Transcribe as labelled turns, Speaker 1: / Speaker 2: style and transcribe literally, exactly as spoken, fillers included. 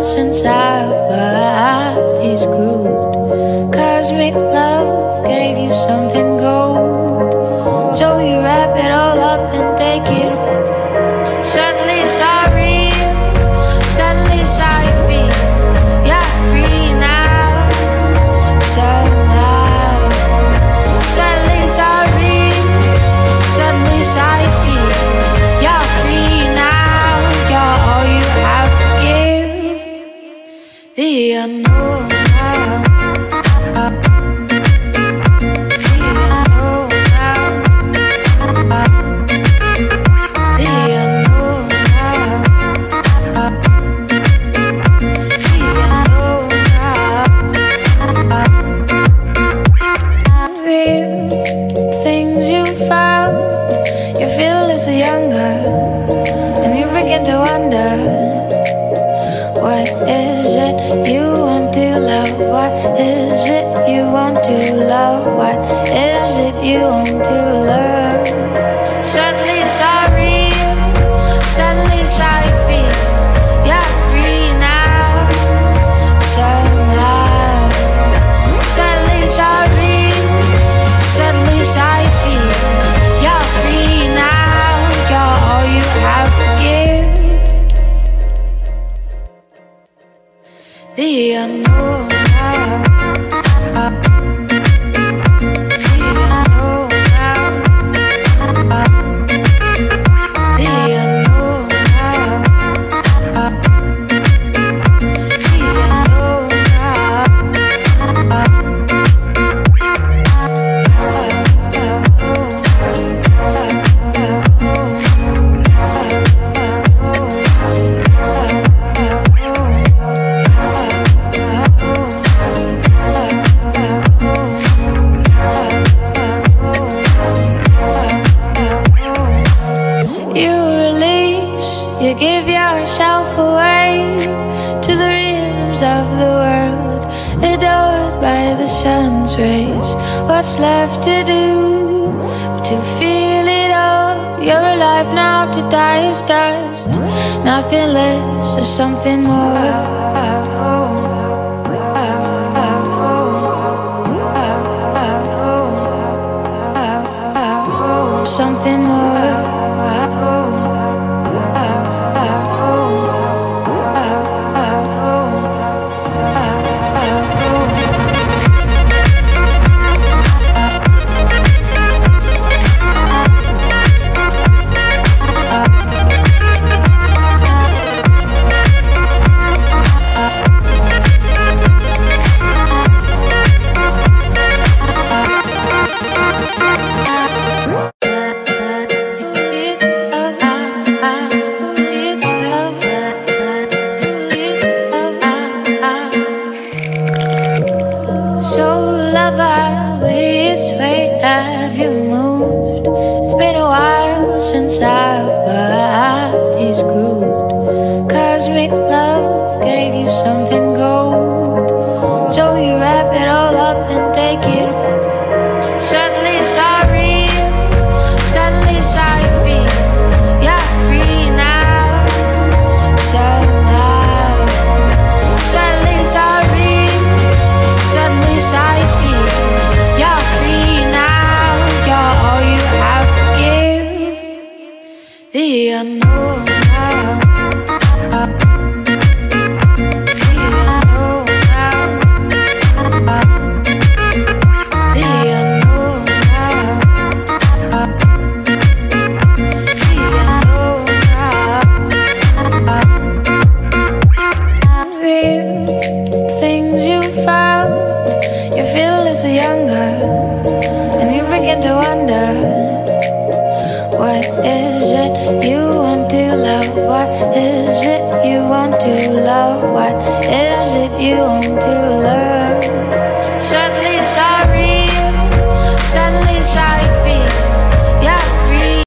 Speaker 1: since our bodies grooved. Cosmic love gave you something gold, so you wrap it all up and take it. Suddenly it's all real, suddenly it's how you feel. You're free now, somehow. Suddenly it's all real, suddenly it's how you feel. You're free now, you're all you have to give. The unknown now. What is it you want to love? What is it you want to love? What is it you want to love? Suddenly it's all real, suddenly it's how you feel. You're free now, somehow. Suddenly it's all real, suddenly it's how you feel. You're free now, you're all you have to give. The unknown now. The unknown now. The unknown now. The unknown you give yourself away to the rhythms of the world, adored by the sun's rays. What's left to do but to feel it all? You're alive now, to die is dust. Nothing less or something more. Something more. Have you moved? It's been a while since our bodies grooved. Cosmic love gave you something gold, so you wrap it all up and take it. Suddenly it's all real, suddenly it's how you feel. You're free now, somehow. Suddenly it's all real, suddenly it's how you feel. You're free now, you're all you have to give. The unknown now. The unknown now. The unknown now. The unknown now. Real things you found, you feel a little younger, and you begin to wonder, what is it you want to love? What is it you want to love? What is it you want to love? Suddenly